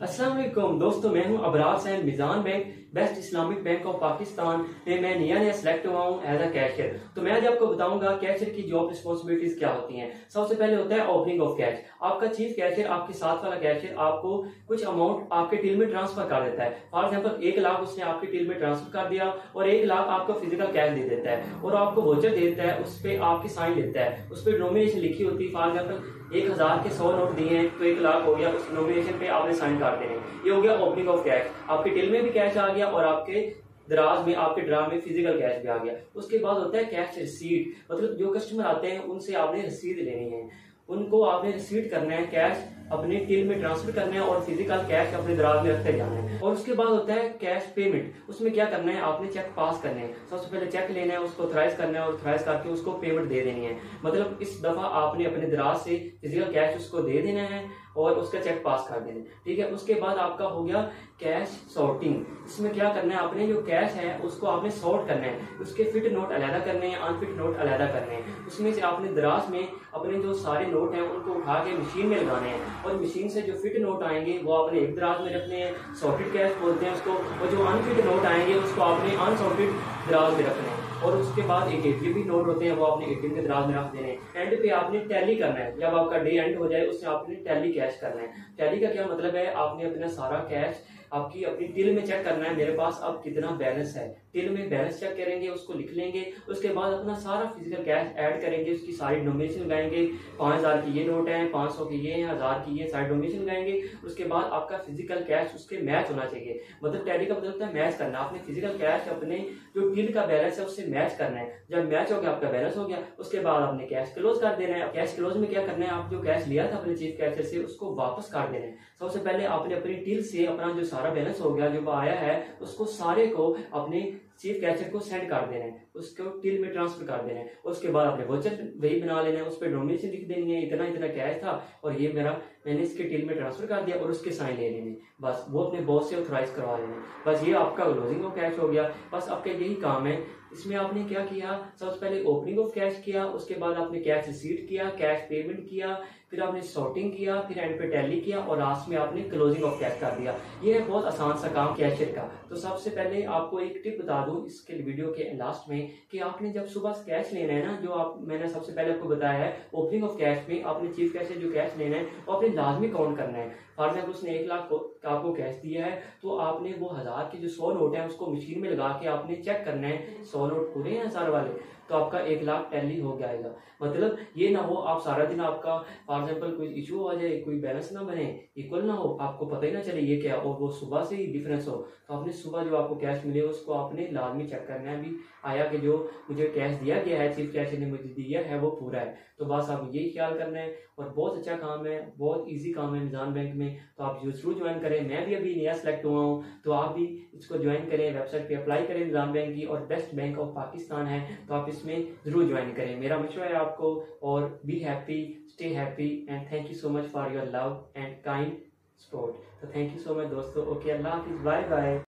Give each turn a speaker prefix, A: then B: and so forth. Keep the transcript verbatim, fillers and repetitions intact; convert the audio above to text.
A: अस्सलाम वालेकुम दोस्तों, मैं हूं Abrar Sain. Meezan bank best Islamic bank of Pakistan में मैं नया नया सिलेक्ट हुआ हूं एज अ कैशियर। तो मैं आज आपको बताऊंगा कैशियर की जॉब रिस्पॉन्सिबिलिटीज क्या होती हैं। सबसे पहले होता है ओपनिंग ऑफ कैश। आपका चीफ कैशियर, आपके साथ वाला कैशियर आपको कुछ अमाउंट आपके टिल में ट्रांसफर कर देता है। फॉर एग्जाम्पल एक लाख उसने आपके टिल में ट्रांसफर कर दिया और एक लाख आपको फिजिकल कैश दे देता है और आपको वोचर दे देता है, उस पर आपकी साइन लेता है, उस पर नॉमिनेशन लिखी होती है। फॉर एग्जाम्पल एक हजार के सौ नोट दिए हैं तो एक लाख हो गया, उस नॉमिनेशन पे आपने साइन कर देने। ये हो गया ओपनिंग ऑफ कैश। आपके टिल में भी कैश आ गया और आपके दराज में, आपके ड्रा में फिजिकल कैश भी आ गया। उसके बाद होता है कैश रिसीट, मतलब जो कस्टमर आते हैं उनसे आपने रसीद लेनी है, उनको आपने रिसीट करना है, कैश अपने टिल में ट्रांसफर करना है और फिजिकल कैश अपने दराज में रखते जाना है। और उसके बाद होता है कैश पेमेंट। उसमें क्या करना है, आपने चेक पास करने हैं। सबसे पहले चेक लेना है, उसको ऑथराइज करना है और ऑथराइज करके उसको पेमेंट दे देनी है। मतलब इस दफा आपने अपने दराज से फिजिकल कैश उसको दे देना है और उसका चेक पास कर देना है, ठीक है। उसके बाद आपका हो गया कैश सॉर्टिंग। इसमें क्या करना है, आपने जो कैश है उसको आपने सॉर्ट करना है, उसके फिट नोट अलहदा करने हैं, अनफिट नोट अलहदा करने हैं। उसमें से आपने दराज में अपने जो सारे नोट हैं उनको उठा के मशीन में लगाने हैं और मशीन से जो फिट नोट आएंगे वो आपने एक दराज में रखने हैं, सॉर्टेड कैश बोलते हैं उसको, और जो अनफिट नोट आएंगे उसको आपने अनसॉर्टेड दराज में रखने हैं। और उसके बाद एक एटीएम भी नोट होते हैं वो आपने एटीएम के दराज में रख देने हैं। एंड पे आपने टैली करना है, जब आपका डे एंड हो जाए उससे आपने टैली कैश करना है। टैली का क्या मतलब है, आपने अपना सारा कैश आपकी अपनी टिल में चेक करना है, मेरे पास अब कितना बैलेंस है। टिल में बैलेंस चेक करेंगे, उसको लिख लेंगे। उसके बाद अपना सारा फिजिकल कैश ऐड करेंगे, उसकी सारी डोमिनेशन लगाएंगे। पांच हजार की ये नोट है, पांच सौ की ये है, हजार की ये, सारी डोमिनेशन लगाएंगे। उसके बाद आपका फिजिकल कैश उसके मैच होना चाहिए। मतलब टैली का मतलब होता है मैच करना। आपने फिजिकल कैश अपने जो टिल का बैलेंस है उससे मैच करना है। जब मैच हो गया, आपका बैलेंस हो गया, उसके बाद आपने कैश क्लोज कर देना है। कैश क्लोज में क्या करना है, आप जो कैश लिया था अपने चीफ कैशियर से उसको वापस कर देना है। सबसे पहले आपने अपनी टिल से अपना जो सारा बैलेंस हो गया, जो आया है, उसको सारे को अपने चीफ कैशियर को सेंड कर देना है, उसको टिल में ट्रांसफर कर देना है। उसके बाद आपने वोचर वही बना लेना है, उस पर डोमिनेशन लिख देनी है, इतना इतना कैश था और ये मेरा मैंने इसके टिल में ट्रांसफर कर दिया और उसके साइन ले लेने। बस वो अपने बॉस से ऑथराइज करवा लेने। बस ये आपका क्लोजिंग ऑफ कैश हो गया। बस आपका यही काम है। इसमें आपने क्या किया, सबसे पहले ओपनिंग ऑफ कैश किया, उसके बाद आपने कैश रिसीट किया, कैश पेमेंट किया, फिर आपने सॉर्टिंग किया, फिर एंड पे टैली किया और लास्ट में आपने क्लोजिंग ऑफ कैश कर दिया। ये है बहुत आसान सा काम कैशियर का। तो सबसे पहले आपको एक टिप बता दूं इसके वीडियो के लास्ट में कि आपने जब सुबह कैश लेना है ना, जो आप मैंने सबसे पहले आपको बताया है ओपनिंग ऑफ कैश में आपने चीफ कैश से जो कैश लेना है वो आपने लाजमी काउंट करना है। फॉर एग्जाम्पल उसने एक लाख का आपको कैश दिया है तो आपने वो हजार के जो सौ नोट है उसको मशीन में लगा के आपने चेक करना है, सौ नोट पूरे हैं हजार वाले, तो आपका एक लाख टैली हो जाएगा। मतलब ये ना हो आप सारा दिन आपका फॉर एग्जाम्पल कोई इशू आ जाए, कोई बैलेंस ना बने, इक्वल ना हो, आपको पता ही ना चले ये क्या, और वो सुबह से ही डिफरेंस हो। तो आपने सुबह जो आपको कैश मिले उसको आपने लाजमी चेक करना है भी आया कि जो मुझे कैश दिया गया है, चीफ कैशियर ने मुझे दिया है, वो पूरा है। तो बस आप यही ख्याल करना है और बहुत अच्छा काम है, बहुत ईजी काम है मिजान बैंक में। तो आप जरूर ज्वाइन करें। मैं भी अभी नया सेलेक्ट हुआ हूँ तो आप भी इसको ज्वाइन करें, वेबसाइट पे अप्लाई करें। मिजान बैंक की और बेस्ट बैंक ऑफ पाकिस्तान है तो आप इसमें जरूर ज्वाइन करें। मेरा मशवरा है आपको। और be happy, stay happy and thank you so much for your love and kind support. तो थैंक यू सो मच दोस्तों। ओके, अल्लाह हाफिज, बाय बाय।